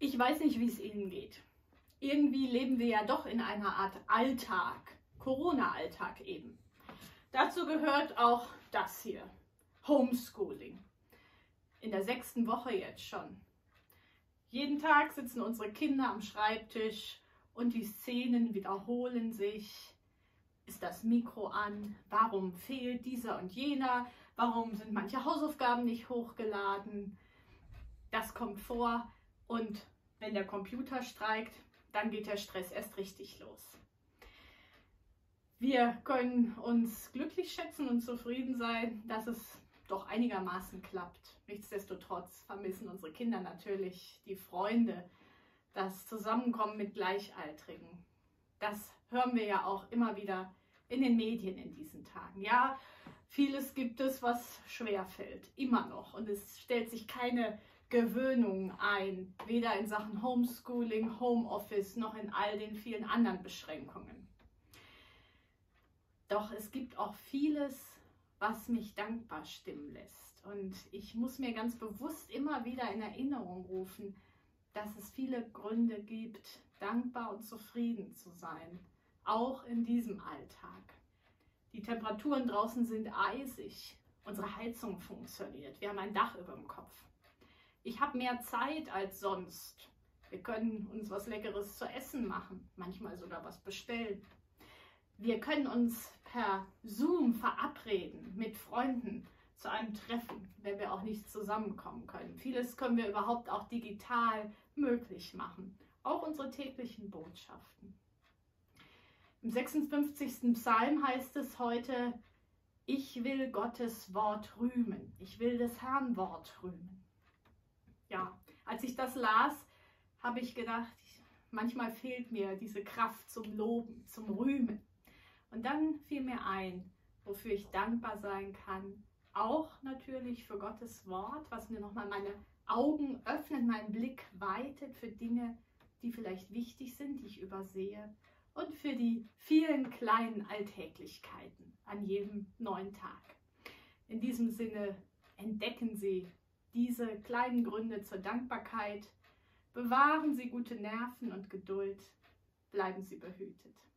Ich weiß nicht, wie es Ihnen geht. Irgendwie leben wir ja doch in einer Art Alltag, Corona-Alltag eben. Dazu gehört auch das hier, Homeschooling. In der 6. Woche jetzt schon. Jeden Tag sitzen unsere Kinder am Schreibtisch und die Szenen wiederholen sich. Ist das Mikro an? Warum fehlt dieser und jener? Warum sind manche Hausaufgaben nicht hochgeladen? Das kommt vor und wenn der Computer streikt, dann geht der Stress erst richtig los. Wir können uns glücklich schätzen und zufrieden sein, dass es doch einigermaßen klappt. Nichtsdestotrotz vermissen unsere Kinder natürlich die Freunde, das Zusammenkommen mit Gleichaltrigen. Das hören wir ja auch immer wieder in den Medien in diesen Tagen. Ja, vieles gibt es, was schwerfällt, immer noch. Und es stellt sich keine Gewöhnung ein, weder in Sachen Homeschooling, Homeoffice, noch in all den vielen anderen Beschränkungen. Doch es gibt auch vieles, was mich dankbar stimmen lässt. Und ich muss mir ganz bewusst immer wieder in Erinnerung rufen, dass es viele Gründe gibt, dankbar und zufrieden zu sein, auch in diesem Alltag. Die Temperaturen draußen sind eisig, unsere Heizung funktioniert, wir haben ein Dach über dem Kopf. Ich habe mehr Zeit als sonst. Wir können uns was Leckeres zu essen machen, manchmal sogar was bestellen. Wir können uns per Zoom verabreden mit Freunden zu einem Treffen, wenn wir auch nicht zusammenkommen können. Vieles können wir überhaupt auch digital möglich machen, auch unsere täglichen Botschaften. Im 56. Psalm heißt es heute: Ich will Gottes Wort rühmen, ich will des Herrn Wort rühmen. Ja, als ich das las, habe ich gedacht, manchmal fehlt mir diese Kraft zum Loben, zum Rühmen. Und dann fiel mir ein, wofür ich dankbar sein kann, auch natürlich für Gottes Wort, was mir nochmal meine Augen öffnet, meinen Blick weitet für Dinge, die vielleicht wichtig sind, die ich übersehe, und für die vielen kleinen Alltäglichkeiten an jedem neuen Tag. In diesem Sinne, entdecken Sie diese kleinen Gründe zur Dankbarkeit, bewahren Sie gute Nerven und Geduld, bleiben Sie behütet.